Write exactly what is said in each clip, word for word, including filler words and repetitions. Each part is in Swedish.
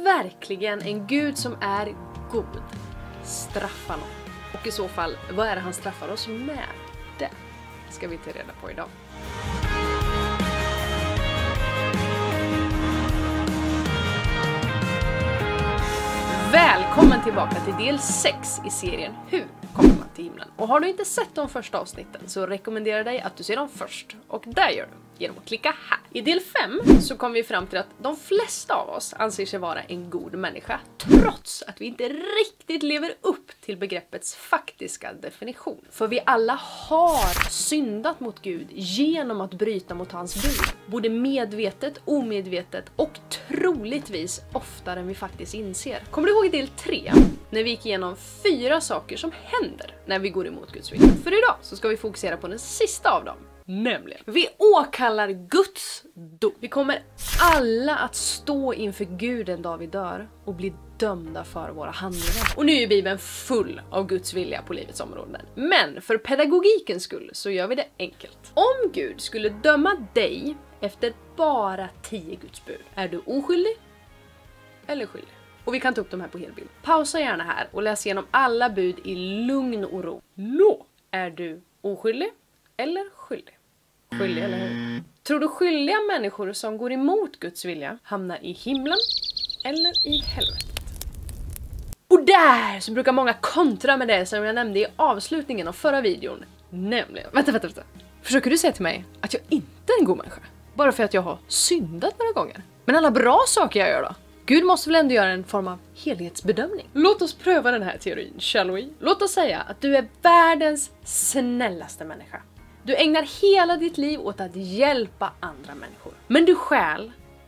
verkligen en Gud som är god straffa någon? Och i så fall, vad är det han straffar oss med? Det ska vi ta reda på idag. Välkommen tillbaka till del sex i serien Hur kommer man till himlen? Och har du inte sett de första avsnitten så rekommenderar jag dig att du ser dem först. Och där gör du genom att klicka här. I del fem så kom vi fram till att de flesta av oss anser sig vara en god människa, trots att vi inte riktigt lever upp till begreppets faktiska definition. För vi alla har syndat mot Gud genom att bryta mot hans bud. Både medvetet, omedvetet och troligtvis oftare än vi faktiskt inser. Kommer du ihåg i del tre? När vi gick igenom fyra saker som händer när vi går emot Guds vilja. För idag så ska vi fokusera på den sista av dem. Nämligen, vi åkallar Guds dom. Vi kommer alla att stå inför Gud en dag vi dör och bli dömda för våra handlingar. Och nu är Bibeln full av Guds vilja på livets områden. Men för pedagogikens skull så gör vi det enkelt. Om Gud skulle döma dig efter bara tio Guds bud, är du oskyldig eller skyldig? Och vi kan ta upp de här på helbild. Pausa gärna här och läs igenom alla bud i lugn och ro. Nå, är du oskyldig eller skyldig? Skyldig, eller hur? Tror du skyldiga människor som går emot Guds vilja hamnar i himlen eller i helvetet? Och där så brukar många kontra med det som jag nämnde i avslutningen av förra videon. Nämligen, vänta, vänta, vänta. Försöker du säga till mig att jag inte är en god människa? Bara för att jag har syndat några gånger? Men alla bra saker jag gör då? Gud måste väl ändå göra en form av helhetsbedömning. Låt oss pröva den här teorin, shall we? Låt oss säga att du är världens snällaste människa. Du ägnar hela ditt liv åt att hjälpa andra människor. Men du stjäl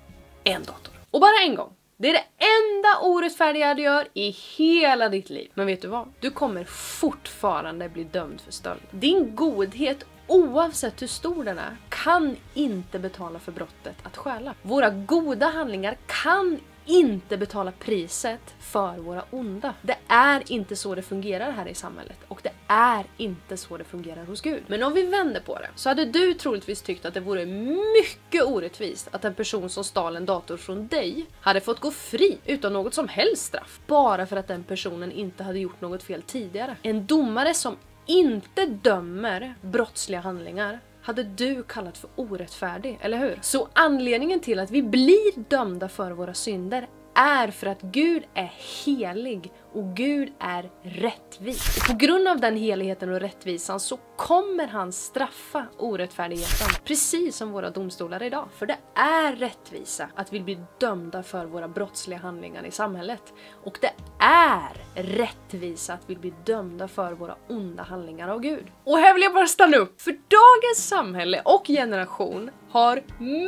en dator. Och bara en gång. Det är det enda orättfärdiga du gör i hela ditt liv. Men vet du vad? Du kommer fortfarande bli dömd för stöld. Din godhet, oavsett hur stor den är, kan inte betala för brottet att stjäla. Våra goda handlingar kan inte betala priset för våra onda. Det är inte så det fungerar här i samhället. Och det är inte så det fungerar hos Gud. Men om vi vänder på det, så hade du troligtvis tyckt att det vore mycket orättvist att en person som stal en dator från dig hade fått gå fri utan något som helst straff. Bara för att den personen inte hade gjort något fel tidigare. En domare som inte dömer brottsliga handlingar hade du kallat för orättfärdig, eller hur? Så anledningen till att vi blir dömda för våra synder är för att Gud är helig och Gud är rättvis. Och på grund av den heligheten och rättvisan så kommer han straffa orättfärdigheten. Precis som våra domstolar idag. För det är rättvisa att vi blir dömda för våra brottsliga handlingar i samhället. Och det är rättvisa att vi blir dömda för våra onda handlingar av Gud. Och här vill jag bara stanna upp. För dagens samhälle och generation har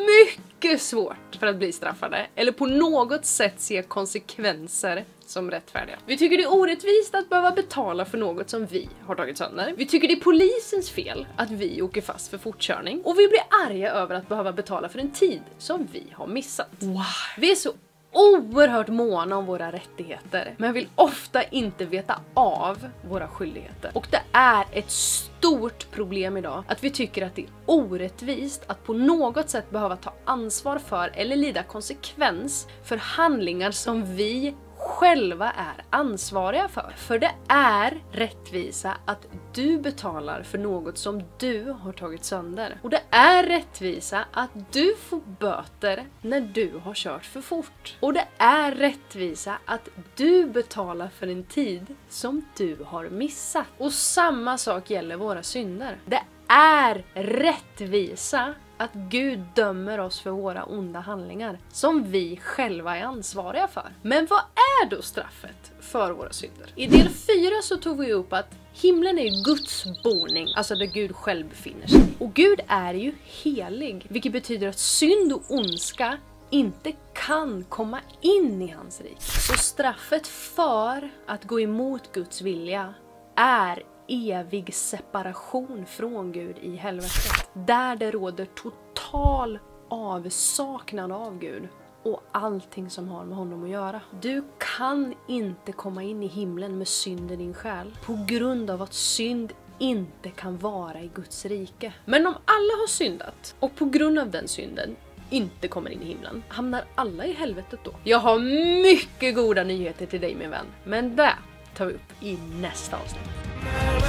mycket svårt för att bli straffade. Eller på något sätt se konsekvenser som rättfärdiga. Vi tycker det är orättvist att behöva betala för något som vi har tagit sönder. Vi tycker det är polisens fel att vi åker fast för fortkörning. Och vi blir arga över att behöva betala för en tid som vi har missat. Wow. Vi är så oerhört måna om våra rättigheter, men vill ofta inte veta av våra skyldigheter. Och det är ett stort problem idag att vi tycker att det är orättvist att på något sätt behöva ta ansvar för eller lida konsekvens för handlingar som vi själva är ansvariga för. För det är rättvisa att du betalar för något som du har tagit sönder. Och det är rättvisa att du får böter när du har kört för fort. Och det är rättvisa att du betalar för en tid som du har missat. Och samma sak gäller våra synder. Det är rättvisa att Gud dömer oss för våra onda handlingar som vi själva är ansvariga för. Men vad är då straffet för våra synder? I del fyra så tog vi upp att himlen är Guds boning, alltså där Gud själv befinner sig. Och Gud är ju helig, vilket betyder att synd och ondska inte kan komma in i hans rike. Så straffet för att gå emot Guds vilja är evig separation från Gud i helvetet. Där det råder total avsaknad av Gud och allting som har med honom att göra. Du kan inte komma in i himlen med synd i din själ på grund av att synd inte kan vara i Guds rike. Men om alla har syndat och på grund av den synden inte kommer in i himlen, hamnar alla i helvetet då? Jag har mycket goda nyheter till dig min vän, men det tar vi upp i nästa avsnitt.